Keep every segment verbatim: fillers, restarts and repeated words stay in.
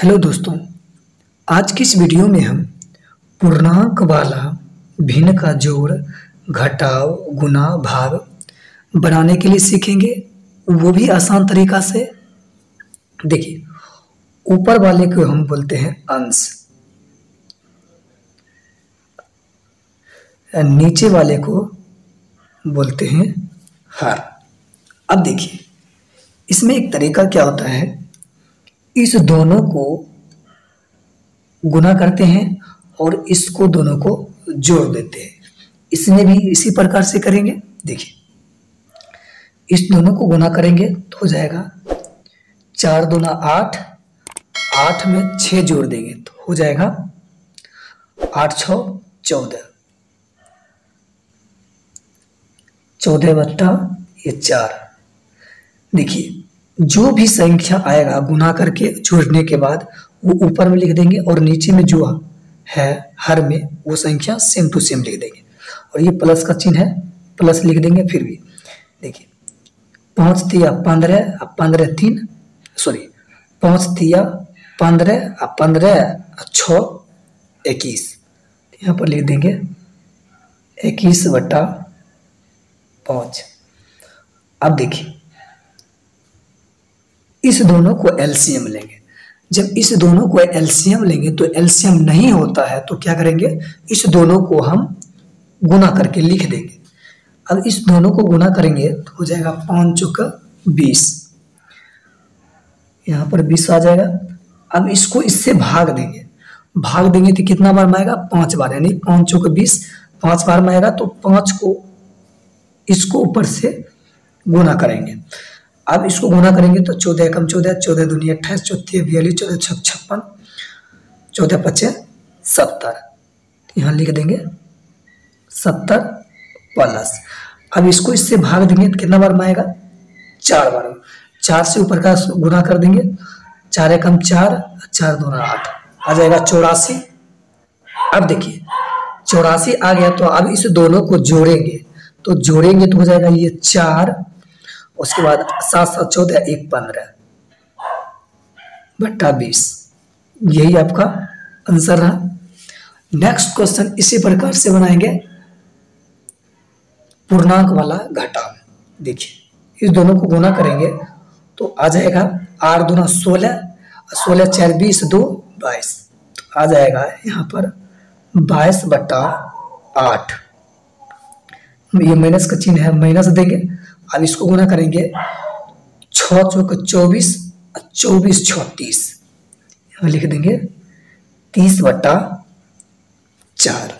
Hello दोस्तों, आज की इस वीडियो में हम पूर्णांक वाला भिन्न का जोड़, घटाव, गुणा, भाग बनाने के लिए सीखेंगे, वो भी आसान तरीका से। देखिए, ऊपर वाले को हम बोलते हैं अंश, नीचे वाले को बोलते हैं हर। अब देखिए, इसमें एक तरीका क्या होता है, इस दोनों को गुना करते हैं और इसको दोनों को जोड़ देते हैं। इसमें भी इसी प्रकार से करेंगे। देखिए, इस दोनों को गुना करेंगे तो हो जाएगा चार दूना आठ, आठ में छः जोड़ देंगे तो हो जाएगा आठ छः चौदह, चौदह बट्टा ये चार। देखिए, जो भी संख्या आएगा गुना करके जोड़ने के बाद वो ऊपर में लिख देंगे और नीचे में जो है हर में वो संख्या सेम टू सेम लिख देंगे और ये प्लस का चिन्ह है, प्लस लिख देंगे। फिर भी देखिए, पाँच तिया पंद्रह, पंद्रह तीन सॉरी पाँच तिया पंद्रह, पंद्रह छः इक्कीस, यहाँ पर लिख देंगे इक्कीस बटा पाँच। अब देखिए, इस दोनों को एलसीएम लेंगे। जब इस दोनों को एलसीएम लेंगे तो एलसीएम नहीं होता है तो क्या करेंगे, इस दोनों को हम गुना करके लिख देंगे। अब इस दोनों को गुना करेंगे तो हो जाएगा पाँच चौका बीस, यहाँ पर बीस आ जाएगा। अब इसको इससे भाग देंगे, भाग देंगे तो कितना बार में आएगा, पाँच बार, यानी पाँच चौका बीस, पाँच बार में आएगा तो पाँच को इसको ऊपर से गुना करेंगे। अब इसको गुना करेंगे तो चौदह कम चौदह, चौदह दूनी अट्ठाईस, चौदह बयालीस, चौदह छः छप्पन, चौदह पच्चीस सत्तर, यहाँ लिख देंगे सत्तर प्लस। अब इसको इससे भाग देंगे तो कितना बार में आएगा, चार बार, चार से ऊपर का गुना कर देंगे, चार कम चार, चार दूना आठ, आ जाएगा चौरासी। अब देखिए, चौरासी आ गया तो अब इस दोनों को जोड़ेंगे तो जोड़ेंगे तो हो जाएगा ये चार, उसके बाद सात सात चौदह, एक पंद्रह बट्टा बीस। यही आपका आंसर रहा। नेक्स्ट क्वेश्चन इसी प्रकार से बनाएंगे, पूर्णांक वाला घटाव। देखिए, इस दोनों को गुना करेंगे तो आ जाएगा आठ दूना सोलह, सोलह चार बीस, दो बाईस, तो आ जाएगा यहाँ पर बाईस बट्टा आठ। ये माइनस का चिन्ह है, माइनस देंगे। अब इसको गुना करेंगे, छः चौक चौबीस, चौबीस छः तीस, यहाँ लिख देंगे तीस बट्टा चार।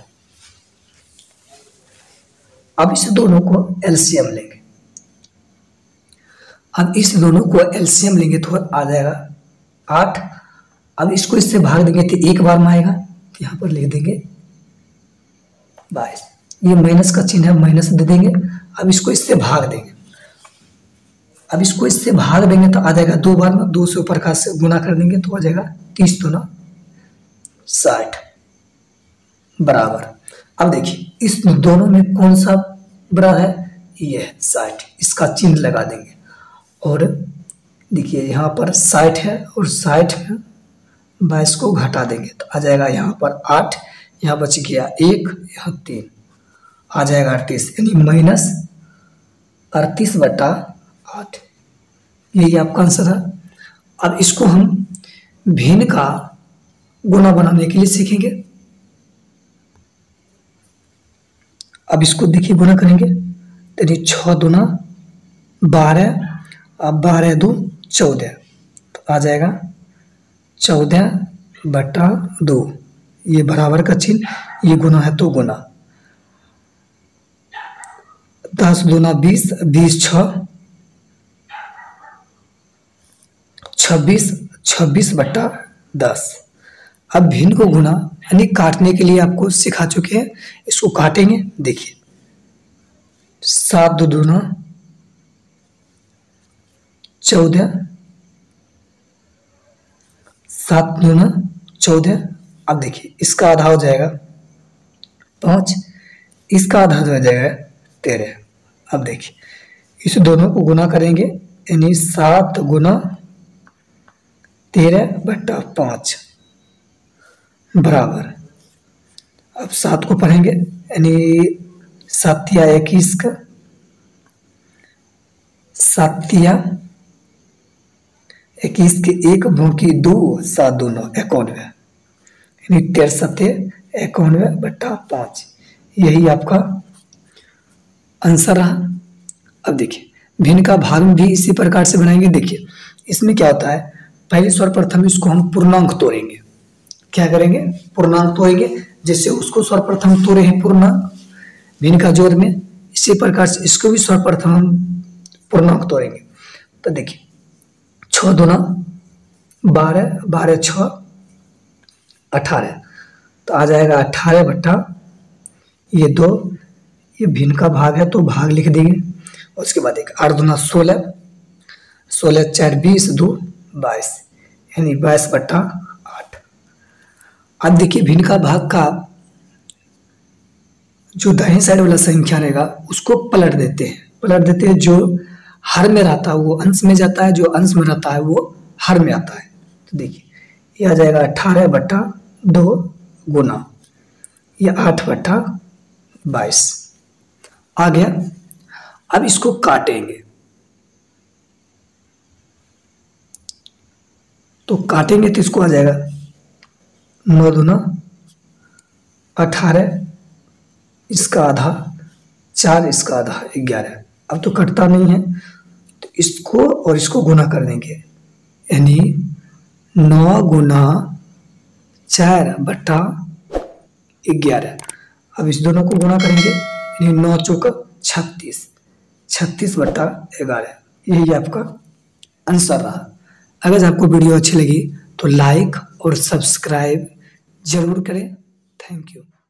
अब इस दोनों को एलसीएम लेंगे। अब इस दोनों को एलसीएम लेंगे तो आ जाएगा आठ। अब इसको इससे भाग देंगे तो एक बार में आएगा, तो यहाँ पर लिख देंगे बाईस। ये माइनस का चिन्ह है, माइनस दे देंगे। अब इसको इससे भाग देंगे, अब इसको इससे भाग देंगे तो आ जाएगा दो बार में, दो से ऊपर का से गुना कर देंगे तो आ जाएगा तीस दो ना साठ बराबर। अब देखिए, इस दोनों में कौन सा बड़ा है, ये है साठ, इसका चिन्ह लगा देंगे। और देखिए, यहाँ पर साठ है और साठ में बाईस को घटा देंगे तो आ जाएगा यहाँ पर आठ, यहाँ बच गया एक, यहाँ तीन, आ जाएगा अड़तीस, यानी माइनस अड़तीस बटा आठ। यही आपका आंसर है। अब इसको हम भिन्न का गुना बनाने के लिए सीखेंगे। अब इसको देखिए, गुना करेंगे तो छः दूना बारह, अब बारह दो चौदह, तो आ जाएगा चौदह बटा दो। ये बराबर का चिन्ह, ये गुना है तो गुना, दस दूना बीस, बीस छः छब्बीस, छब्बीस बट्टा दस। अब भिन्न को गुना यानी काटने के लिए आपको सिखा चुके हैं, इसको काटेंगे। देखिए, सात दो दूना चौदह, सात दूना चौदह। अब देखिए, इसका आधा हो जाएगा पाँच, इसका आधा हो जाएगा तेरह। अब देखिए, इस दोनों को गुना करेंगे यानी सात गुना तेरह बट्टा पाँच बराबर, अब सात को पढ़ेंगे, यानी सातिया इक्कीस का, सातिया इक्कीस के एक भौकी दो, सात दो नौ इक्यानवे, यानी तेरह सत्ते इक्यानवे बट्टा पाँच, यही आपका आंसर रहा। अब देखिए भिन्न का भाग भी इसी प्रकार से बनाएंगे। देखिए इसमें क्या होता है, पहले सर्वप्रथम इसको हम पूर्णांक तोड़ेंगे। क्या करेंगे, पूर्णांक तोड़ेंगे, जैसे उसको सर्वप्रथम तोड़े हैं पूर्णांक भिन्न का जोड़ में, इसी प्रकार से इसको भी सर्वप्रथम हम पूर्णांक तोड़ेंगे। तो देखिए छः दूना बारह, बारह छः अठारह, तो आ जाएगा अठारह बट्टा ये दो, ये भिन्न का भाग है तो भाग लिख देंगे। उसके बाद एक आठ दूना सोलह, सोलह चार बीस, दो बाईस, यानी बाईस बट्टा आठ। अब देखिए भिन्न का भाग का जो दाहिनी साइड वाला संख्या रहेगा उसको पलट देते हैं, पलट देते हैं, जो हर में रहता है वो अंश में जाता है, जो अंश में रहता है वो हर में आता है। तो देखिए ये आ जाएगा अठारह बट्टा दो गुना ये आठ बट्टा बाईस आ गया। अब इसको काटेंगे, तो काटेंगे तो इसको आ जाएगा नौ दूना अठारह, इसका आधा चार, इसका आधा ग्यारह। अब तो कटता नहीं है तो इसको और इसको गुना कर देंगे, यानी नौ गुना चार बट्टा ग्यारह। अब इस दोनों को गुना करेंगे, यानी नौ चौक छत्तीस, छत्तीस बट्टा ग्यारह, यही आपका आंसर रहा। अगर आपको वीडियो अच्छी लगी तो लाइक और सब्सक्राइब जरूर करें। Thank you.